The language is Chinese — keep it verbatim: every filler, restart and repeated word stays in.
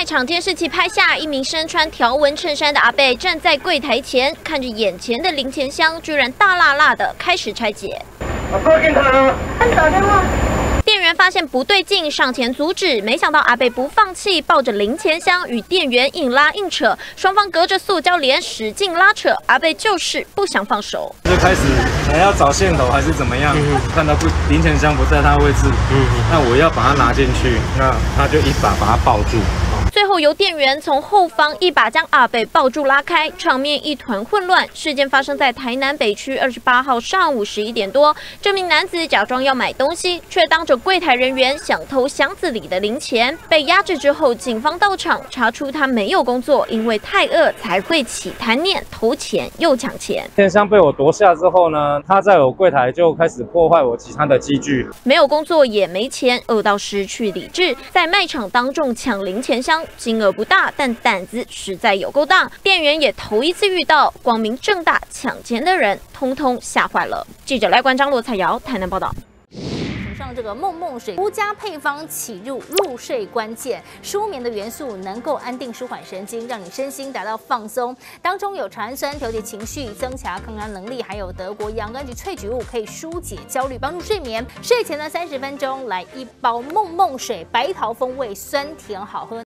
卖场监视器拍下一名身穿条纹衬衫的阿伯站在柜台前，看着眼前的零钱箱，居然大辣辣的开始拆解。 我过警察了，打电话。 店员发现不对劲，上前阻止，没想到阿伯不放弃，抱着零钱箱与店员硬拉硬扯，双方隔着塑胶帘使劲拉扯，阿伯就是不想放手。 就开始还要找线头还是怎么样？嗯、看到不零钱箱不在他位置，嗯、那我要把它拿进去，那他就一把把它抱住。 最后由店员从后方一把将阿北抱住拉开，场面一团混乱。事件发生在台南北区二十八号上午十一点多，这名男子假装要买东西，却当着柜台人员想偷箱子里的零钱，被压制之后，警方到场查出他没有工作，因为太饿才会起贪念偷钱又抢钱。 钱箱被我夺下之后呢，他在我柜台就开始破坏我其他的机具， 没有工作也没钱，饿到失去理智，在卖场当众抢零钱箱。 金额不大，但胆子实在有够大。店员也头一次遇到光明正大抢钱的人，通通吓坏了。记者赖冠章、罗彩瑶台南报道。 上这个梦梦水独家配方起入入睡关键，舒眠的元素能够安定舒缓神经，让你身心达到放松。当中有茶氨酸调节情绪、增强抗压能力，还有德国洋甘菊萃取物可以疏解焦虑，帮助睡眠。睡前呢三十分钟来一包梦梦水，白桃风味，酸甜好喝。